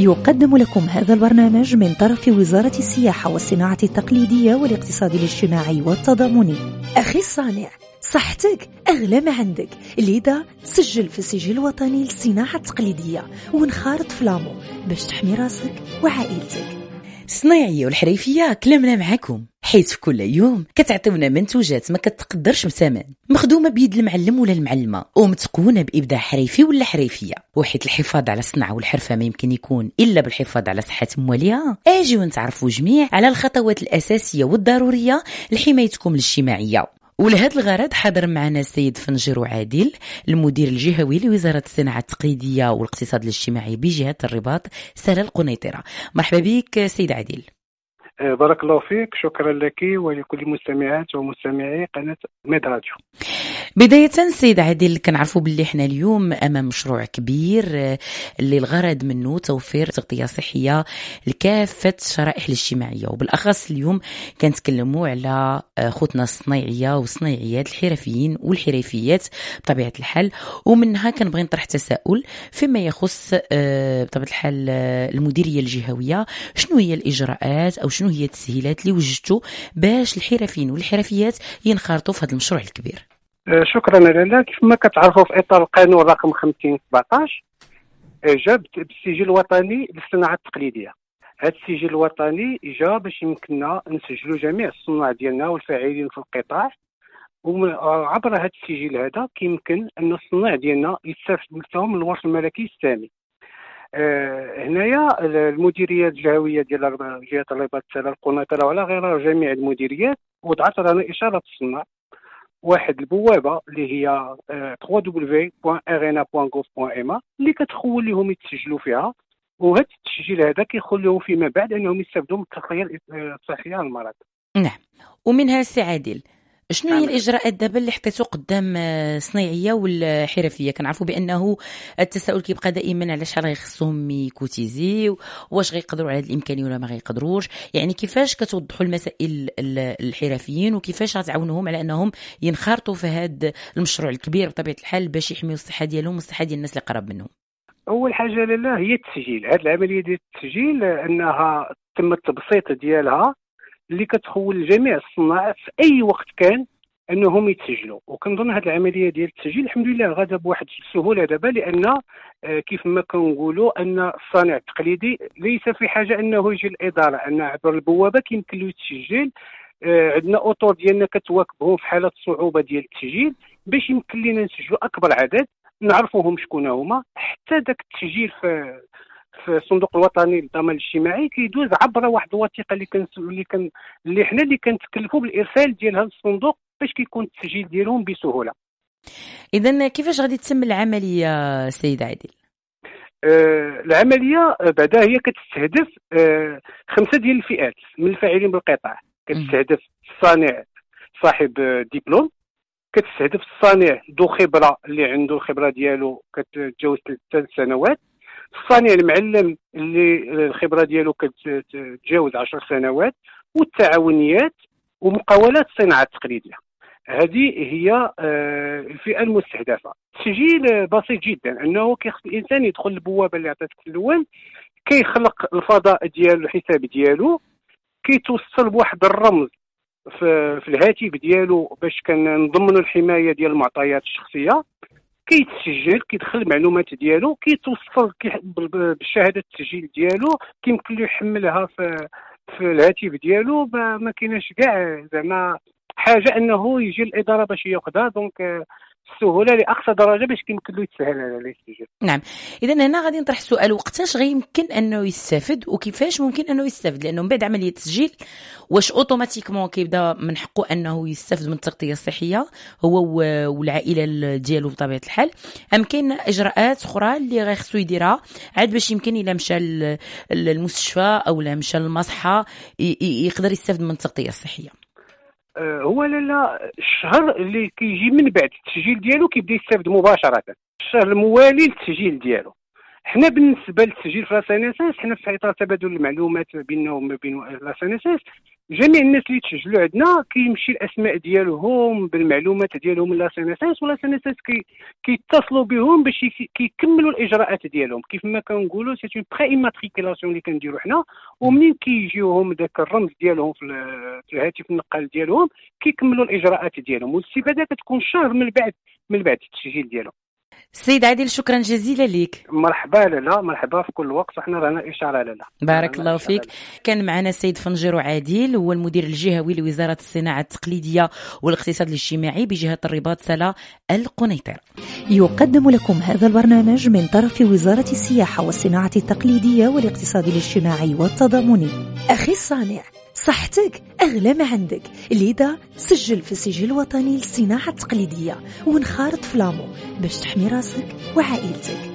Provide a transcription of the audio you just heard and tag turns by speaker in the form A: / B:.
A: يقدم لكم هذا البرنامج من طرف وزارة السياحة والصناعة التقليدية والاقتصاد الاجتماعي والتضامني. أخي الصانع، صحتك أغلى ما عندك، لذا سجل في السجل الوطني للصناعة التقليدية ونخارط فلامو باش تحمي راسك وعائلتك.
B: الصنايعية والحريفية كلامنا معكم، حيث في كل يوم كتعطيونا منتوجات ما كتقدرش بثمن، مخدومة بيد المعلم ولا المعلمة ومتقونة بإبداع حريفي ولا حريفية. وحيث الحفاظ على الصنعة والحرفة ما يمكن يكون إلا بالحفاظ على صحة مواليها، أجيو نتعرفوا جميع على الخطوات الأساسية والضرورية لحمايتكم الاجتماعية. ولهذا الغرض حاضر معنا السيد فنجيرو عادل، المدير الجهوي لوزارة الصناعة التقليدية والاقتصاد الاجتماعي بجهة الرباط سهل القنيطرة. مرحبا بك سيد عادل.
C: بارك الله فيك، شكرا لك ولكل مستمعات ومستمعي قناة ميد راديو.
B: بداية سيد عادل، كنعرفوا باللي احنا اليوم امام مشروع كبير اللي الغرض منه توفير تغطية صحية لكافة الشرائح الاجتماعية، وبالاخص اليوم كنتكلموا على خوتنا الصنايعية والصنايعيات الحرفيين والحرفيات بطبيعة الحال. ومنها كنبغي نطرح تساؤل فيما يخص بطبيعة الحال المديرية الجهوية، شنو هي الإجراءات أو شنو هي التسهيلات اللي وجدتوا باش الحرفيين والحرفيات ينخرطوا في هذا المشروع الكبير؟
C: شكرا لاله. كيف ما كتعرفوا في اطار القانون رقم 5017 جا بالسجل الوطني للصناعه التقليديه. هذا السجل الوطني جا باش يمكننا نسجلوا جميع الصناع ديالنا والفاعلين في القطاع، وعبر هذا السجل هذا كيمكن ان الصناع ديالنا يستافد منهم الورش الملكي السامي. هنايا المديريه الجهويه ديال جهه الرباط سهل القنيطره وعلى غيرها جميع المديريات وضعت لنا اشاره الصناع واحد البوابه اللي هي www.arena.gov.ma اللي كتخول لهم يتسجلوا فيها، وهذا التسجيل هذا كيخول لهم فيما بعد انهم يستافدوا من التغطيه الصحيه للمرض.
B: نعم. ومنها سي عادل، شنو هي الإجراءات دابا اللي حطيتو قدام الصنايعية والحرفية؟ كنعرفوا بأنه التساؤل كيبقى دائما على شحال غيخصهم يكوتيزي، واش غيقدروا على هذه الإمكانية ولا ما غيقدروش، يعني كيفاش كتوضحوا المسائل الحرفيين وكيفاش غتعاونوهم على أنهم ينخرطوا في هذا المشروع الكبير بطبيعة الحال باش يحميوا الصحة ديالهم والصحة ديال الناس اللي قرب منهم؟
C: أول حاجة لاله هي التسجيل. هذه العملية ديال التسجيل أنها تم التبسيط ديالها اللي كتخول لجميع الصناع في اي وقت كان انهم يتسجلوا، وكنظن هذه العمليه ديال التسجيل الحمد لله غادا بواحد السهوله دابا، لان كيف ما كنقولوا ان الصانع التقليدي ليس في حاجه انه يجي الاداره، ان عبر البوابه كيمكن له يتسجل. عندنا اطر ديالنا كتواكبهم في حاله الصعوبه ديال التسجيل باش يمكن لنا نسجلوا اكبر عدد، نعرفوهم شكون هما. حتى داك التسجيل في الصندوق الوطني للضمان الاجتماعي كيدوز عبر واحد الوثيقه اللي حنا اللي كنتكلفوا بالارسال ديالها للصندوق باش كيكون التسجيل ديالهم بسهوله.
B: اذا كيفاش غادي تتم العمليه سيد عادل؟
C: العمليه بعدا هي كتستهدف 5 ديال الفئات من الفاعلين بالقطاع. كتستهدف الصانع صاحب دبلوم، كتستهدف الصانع ذو خبره اللي عنده الخبره ديالو كتتجاوز 3 سنوات، الصانع المعلم اللي الخبره ديالو كتتجاوز 10 سنوات، والتعاونيات ومقاولات الصناعه التقليديه. هذه هي الفئه المستهدفه. التسجيل بسيط جدا، انه كيخص الانسان يدخل البوابه اللي عطيتك في الاول، كيخلق الفضاء ديالو الحساب ديالو، كيتوصل بواحد الرمز في الهاتف ديالو باش كنضمنوا الحمايه ديال المعطيات الشخصيه، كيتسجل، كيدخل المعلومات ديالو، كيتوصل بالشهاده التسجيل ديالو، كيمكن له يحملها في الهاتف ديالو. ما كايناش كاع زعما حاجه انه يجي الاداره باش ياخذها. دونك السهوله لاقصى درجه باش كيمكن له يتسهل على السجل.
B: نعم. اذا هنا غادي نطرح سؤال، وقتاش غيمكن انه يستافد وكيفاش ممكن انه يستافد؟ لانه من بعد عمليه التسجيل واش اوتوماتيكمون كيبدا من حقه انه يستافد من التغطيه الصحيه هو والعائله ديالو بطبيعه الحال، ام كاين اجراءات اخرى اللي غيخصو يديرها عاد باش يمكن الى مشى للمستشفى او لا مشى للمصحه يقدر يستافد من التغطيه الصحيه؟
C: هو لا الشهر اللي كيجي من بعد التسجيل ديالو كيبدا يستافد مباشره، الشهر الموالي للتسجيل ديالو. حنا بالنسبه للتسجيل في لاسانيسيس، حنا في اطار تبادل المعلومات بيننا وبين لاسانيسيس جميع الناس اللي تسجلوا عندنا كيمشي الاسماء ديالهم بالمعلومات ديالهم لا سينيسانس ولا سينيسانس كيتصلوا بهم باش كيكملوا الاجراءات ديالهم. كيف ما كنقولوا سي اون بري ايماتريكولاسيون اللي كنديروا حنا، ومنين كيجيوهم داك الرمز ديالهم في الهاتف النقال ديالهم كيكملوا الاجراءات ديالهم، والاستفاده كتكون شهر من بعد التسجيل ديالهم.
B: سيد عادل شكرا جزيلا ليك.
C: مرحبا لالا، مرحبا في كل وقت، وحنا رانا اشاره لالا.
B: بارك الله فيك. كان معنا السيد فنجيرو عادل، هو المدير الجهوي لوزاره الصناعه التقليديه والاقتصاد الاجتماعي بجهه الرباط سلا القنيطره.
A: يقدم لكم هذا البرنامج من طرف وزاره السياحه والصناعه التقليديه والاقتصاد الاجتماعي والتضامني. اخي الصانع، صحتك أغلى ما عندك، لذا سجل في السجل الوطني للصناعة التقليدية ونخارط فلامو باش تحمي راسك وعائلتك.